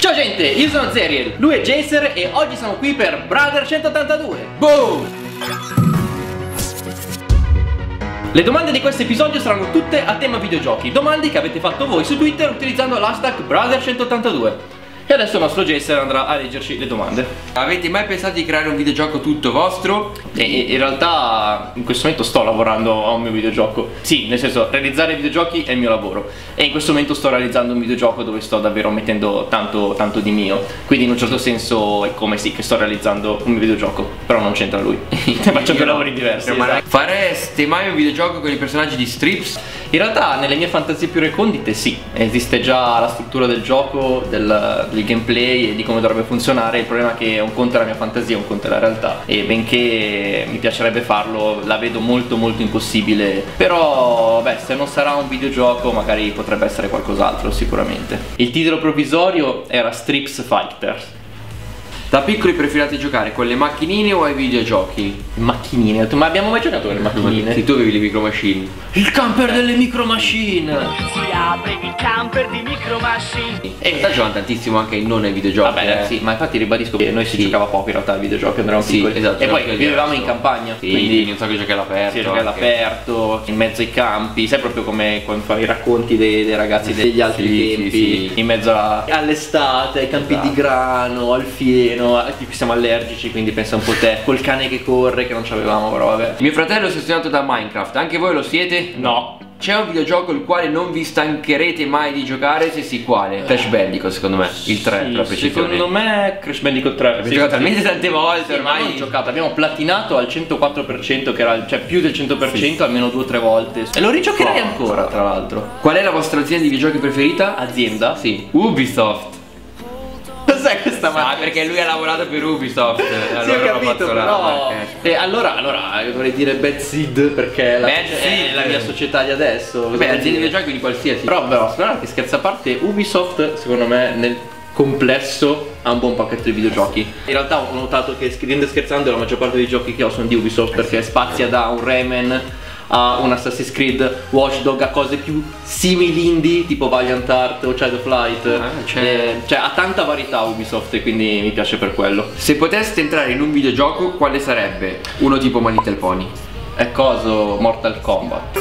Ciao gente, io sono Zeriel, lui è Jacer e oggi siamo qui per Brother 182. Boom! Le domande di questo episodio saranno tutte a tema videogiochi, domande che avete fatto voi su Twitter utilizzando l'hashtag Brother 182. E adesso il nostro Jacer andrà a leggerci le domande. Avete mai pensato di creare un videogioco tutto vostro? E in realtà in questo momento sto lavorando a un mio videogioco. Sì, nel senso, realizzare videogiochi è il mio lavoro. E in questo momento sto realizzando un videogioco dove sto davvero mettendo tanto di mio. Quindi in un certo senso è come sì che sto realizzando un mio videogioco. Però non c'entra lui. Faccio due lavori diversi. Esatto. Fareste mai un videogioco con i personaggi di Strips? In realtà nelle mie fantasie più recondite sì. Esiste già la struttura del gioco, del gameplay e di come dovrebbe funzionare. Il problema è che un conto è la mia fantasia, un conto è la realtà. E benché mi piacerebbe farlo, la vedo molto impossibile. Però beh, se non sarà un videogioco magari potrebbe essere qualcos'altro sicuramente. Il titolo provvisorio era Strips Fighter. Da piccoli preferite giocare con le macchinine o ai videogiochi? Macchinine? Ma abbiamo mai giocato con le macchinine? Sì, tu avevi le micro machine. Il camper delle micro machine! Si apre il camper di Micro Machine. E in realtà giocano tantissimo anche non ai videogiochi. Vabbè, sì, ma infatti ribadisco che noi si giocava poco in realtà ai videogiochi quando eravamo piccoli. Esatto, e poi vivevamo in campagna. Sì, quindi non so che giochi all'aperto. si gioca all'aperto, in mezzo ai campi, sai proprio come quando fai i racconti dei ragazzi degli altri tempi. In mezzo all'estate, ai campi di grano, al fieno, tipo siamo allergici, quindi pensa un po' te, col cane che corre che non c'avevamo, però vabbè. Mio fratello è ossessionato da Minecraft, anche voi lo siete? No. C'è un videogioco il quale non vi stancherete mai di giocare? Se sì, quale? Crash Bandicoot secondo me, il 3 per la precisione. Secondo me Crash Bandicoot 3. Abbiamo giocato talmente tante volte ormai. Abbiamo giocato, abbiamo platinato al 104%, che era, cioè più del 100%, almeno 2 o 3 volte. E lo rigiocherei ancora, tra l'altro. Qual è la vostra azienda di videogiochi preferita? Azienda? Sì, Ubisoft. Cos'è questa perché lui ha lavorato per Ubisoft. Sì, ho capito, però allora dovrei dire Bad Seed, perché è la mia società di adesso. Beh, azienda di videogiochi di qualsiasi. Però guardate, scherzo a parte, Ubisoft secondo me nel complesso ha un buon pacchetto di videogiochi. In realtà ho notato che ridendo e scherzando la maggior parte dei giochi che ho sono di Ubisoft, perché spazia da un Rayman a un Assassin's Creed, Watch Dogs, a cose più simili indie tipo Valiant Heart o Child of Light. Cioè ha tanta varietà Ubisoft e quindi mi piace per quello. Se poteste entrare in un videogioco, quale sarebbe? Uno tipo My Little Pony. È coso Mortal Kombat.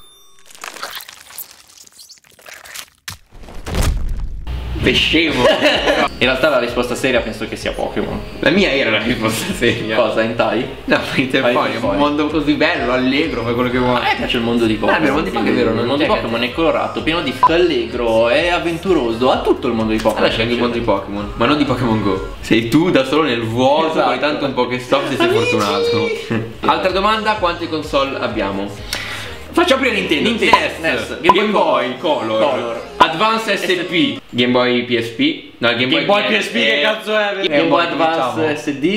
Scemo. In realtà la risposta seria penso che sia Pokémon. La mia era la risposta seria. Cosa? Hentai? No, My Little Pony è un mondo così bello, allegro, fai quello che vuoi. A me piace il mondo di Pokémon. Il mondo di Pokémon è vero, il mondo di Pokémon è colorato, pieno di allegro, è avventuroso, ha tutto il mondo di Pokémon. Allora c'è anche il mondo di Pokémon, ma non di Pokémon Go. Sei tu da solo nel vuoto, esatto. Poi tanto un Pokéstop se sei fortunato. Altra domanda, quante console abbiamo? Facciamo prima Nintendo. NES, Game Boy Color, Advance SP, Game Boy PSP. No, Game Boy PSP che cazzo è? Game Boy Advance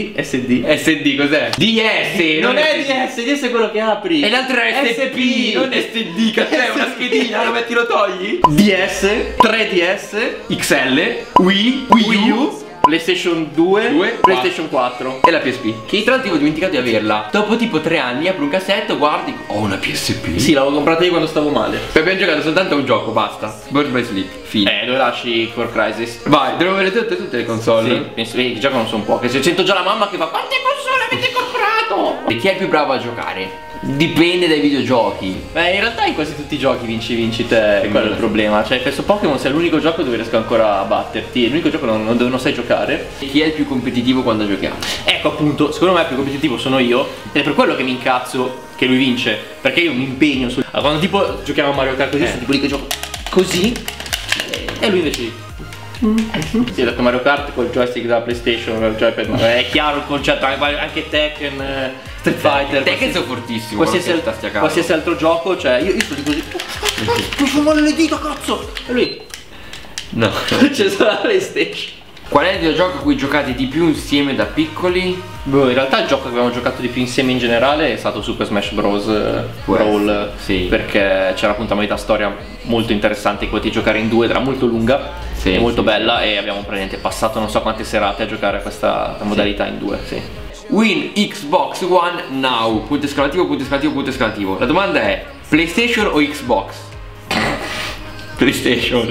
SD cos'è? DS. Non è DS è quello che apri. E l'altro era SP, non SD, cazzo è una schedina, lo metti lo togli? DS, 3DS, XL, Wii U, PlayStation 2, PlayStation 4 e la PSP. Che tra l'altro ho dimenticato di averla. Dopo tipo 3 anni apro un cassetto, guardi, ho una PSP. Sì, l'avevo comprata io quando stavo male. Poi abbiamo giocato soltanto a un gioco, basta. Bird by Sleep, fine. Dove lasci Core Crisis? Vai, devo vedere tutte le console. Sì, penso che i giochi non sono poche. Se sento già la mamma che fa: quante console avete comprato? E chi è più bravo a giocare? Dipende dai videogiochi. Beh, in realtà in quasi tutti i giochi vinci te, quello è il problema. Cioè, penso Pokémon sia l'unico gioco dove riesco ancora a batterti. È l'unico gioco dove non sai giocare. E chi è il più competitivo quando giochiamo? Ecco appunto, secondo me il più competitivo sono io. Ed è per quello che mi incazzo che lui vince. Perché io mi impegno su. Quando tipo giochiamo a Mario Kart così, sono tipo lì che gioco così. E lui invece sì, ho detto Mario Kart col joystick della PlayStation, col joypad, ma è chiaro il concetto, anche Tekken, Street Fighter. Tekken sono fortissimo. Qualsiasi altro gioco, cioè io sto di così. Mi sono male le dita, cazzo! E lui? No. C'è solo la PlayStation. Qual è il videogioco a cui giocate di più insieme da piccoli? Boh, in realtà il gioco che abbiamo giocato di più insieme in generale è stato Super Smash Bros. Brawl, sì. Perché c'era appunto una storia molto interessante che potevi giocare in due, era molto lunga e molto bella, e abbiamo praticamente passato non so quante serate a giocare a questa modalità in due, sì. Win Xbox One now, punto esclamativo, punto esclamativo, punto esclamativo. La domanda è: PlayStation o Xbox? PlayStation.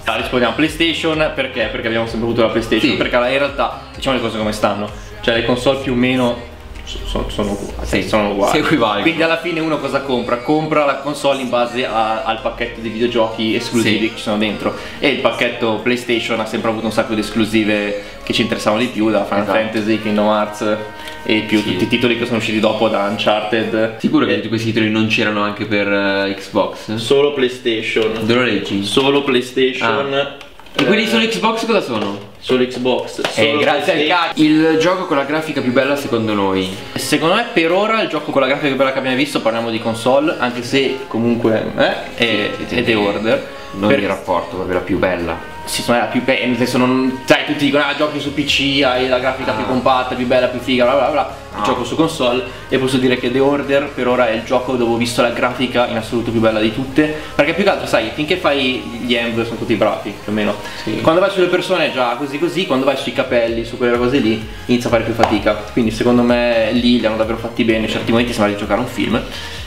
Rispondiamo PlayStation perché? Perché abbiamo sempre avuto la PlayStation. Sì. Perché in realtà diciamo le cose come stanno. Cioè le console più o meno sono uguali. Sì, sono uguali. si equivalgono. Quindi alla fine uno cosa compra? Compra la console in base al pacchetto di videogiochi esclusivi Sì. che ci sono dentro. E il pacchetto PlayStation ha sempre avuto un sacco di esclusive che ci interessavano di più, da Final Esatto. Fantasy, Kingdom Hearts e più Sì. tutti i titoli che sono usciti dopo, da Uncharted. Sicuro che tutti questi titoli non c'erano anche per Xbox? Solo PlayStation. Dove lo leggi? Solo PlayStation. E quelli solo Xbox cosa sono? Solo Xbox. Solo Grazie al PlayStation. cazzo. Il gioco con la grafica più bella secondo noi? Secondo me per ora il gioco con la grafica più bella che abbiamo visto, parliamo di console, anche se comunque è The Order. Non il rapporto, proprio la più bella. Sì, secondo me è la più bella, nel senso non. Sai, tutti dicono giochi su PC, hai la grafica più compatta, più bella, più figa, bla bla bla. Gioco su console e posso dire che The Order per ora è il gioco dove ho visto la grafica in assoluto più bella di tutte. Perché più che altro, sai, finché fai gli End sono tutti bravi, più o meno. Sì. Quando vai sulle persone è già così, quando vai sui capelli, su quelle cose lì, inizia a fare più fatica. Quindi secondo me lì li hanno davvero fatti bene, in certi momenti sembra di giocare a un film.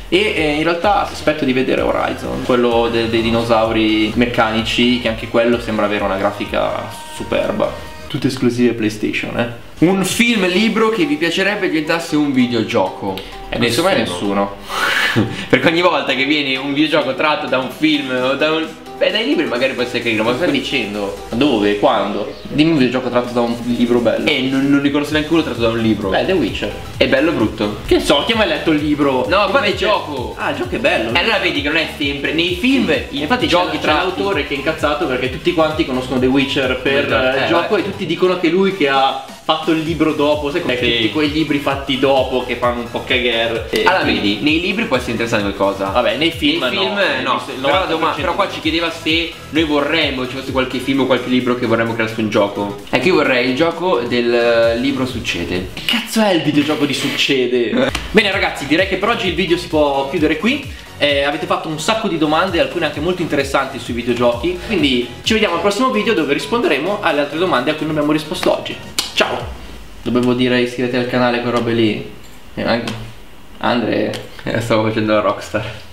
E in realtà aspetto di vedere Horizon, quello dei dinosauri meccanici, che anche quello sembra avere una grafica superba. Tutte esclusive PlayStation, Un film libro che vi piacerebbe diventasse un videogioco? Secondo me nessuno. Perché ogni volta che viene un videogioco tratto da un film o da un. Beh, dai libri magari può essere carino, ma Cosa stai dicendo? Dove? Quando? Dimmi un videogioco tratto da un libro bello. non ne conosco neanche uno tratto da un libro. The Witcher. È bello o brutto? Che so, chi ha mai letto il libro? No, Come come gioco. Ah, il gioco è bello. Allora vedi che non è sempre. Nei film i Infatti giochi c'è tratti. l'autore che è incazzato perché tutti quanti conoscono The Witcher per Esatto, il gioco e tutti dicono che lui che ha fatto il libro dopo, sai com'è? Sì. Tutti quei libri fatti dopo che fanno un po' cagare. Allora vedi, nei libri può essere interessante qualcosa. Vabbè, nei film Nei film no. Il Però, 90% però qua ci chiedeva se noi vorremmo, ci fosse qualche film o qualche libro che vorremmo creasse un gioco. Ecco, io vorrei il gioco del libro Succede. Che cazzo è il videogioco di Succede? Bene ragazzi, direi che per oggi il video si può chiudere qui. Avete fatto un sacco di domande, alcune anche molto interessanti sui videogiochi. Quindi ci vediamo al prossimo video dove risponderemo alle altre domande a cui non abbiamo risposto oggi. Ciao! Dovevo dire iscrivetevi al canale, quelle robe lì. Andre. Stavo facendo la rockstar.